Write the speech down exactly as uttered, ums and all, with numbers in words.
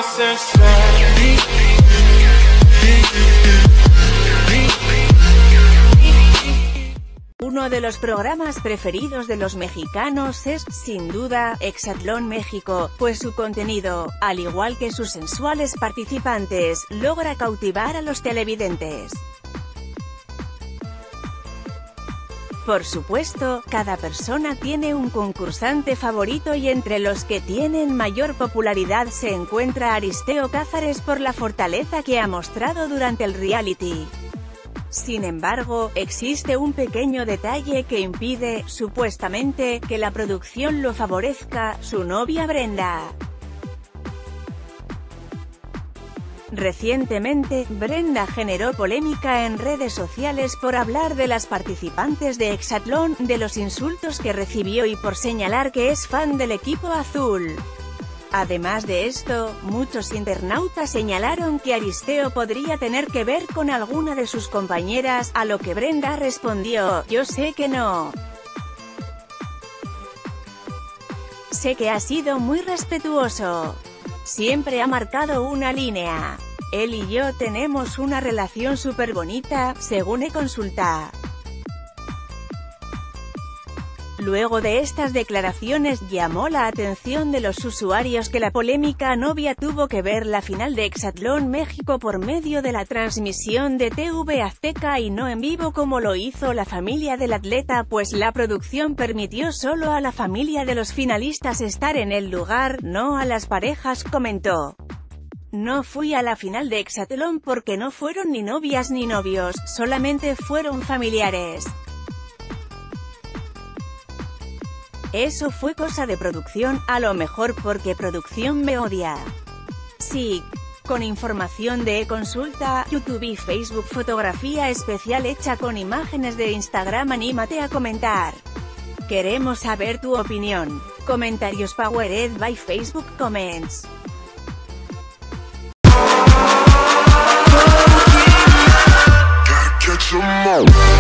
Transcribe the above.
Uno de los programas preferidos de los mexicanos es, sin duda, Exatlón México, pues su contenido, al igual que sus sensuales participantes, logra cautivar a los televidentes. Por supuesto, cada persona tiene un concursante favorito y entre los que tienen mayor popularidad se encuentra Aristeo Cázares por la fortaleza que ha mostrado durante el reality. Sin embargo, existe un pequeño detalle que impide, supuestamente, que la producción lo favorezca: su novia Brenda. Recientemente, Brenda generó polémica en redes sociales por hablar de las participantes de Exatlón, de los insultos que recibió y por señalar que es fan del equipo azul. Además de esto, muchos internautas señalaron que Aristeo podría tener que ver con alguna de sus compañeras, a lo que Brenda respondió: "Yo sé que no. Sé que ha sido muy respetuoso. Siempre ha marcado una línea. Él y yo tenemos una relación súper bonita, según he consultado". Luego de estas declaraciones llamó la atención de los usuarios que la polémica novia tuvo que ver la final de Exatlón México por medio de la transmisión de T V Azteca y no en vivo como lo hizo la familia del atleta, pues la producción permitió solo a la familia de los finalistas estar en el lugar, no a las parejas, comentó. "No fui a la final de Exatlón porque no fueron ni novias ni novios, solamente fueron familiares. Eso fue cosa de producción, a lo mejor porque producción me odia". Sí. Con información de eConsulta, YouTube y Facebook. Fotografía especial hecha con imágenes de Instagram. Anímate a comentar. Queremos saber tu opinión. Comentarios powered by Facebook Comments. Catch 'em all.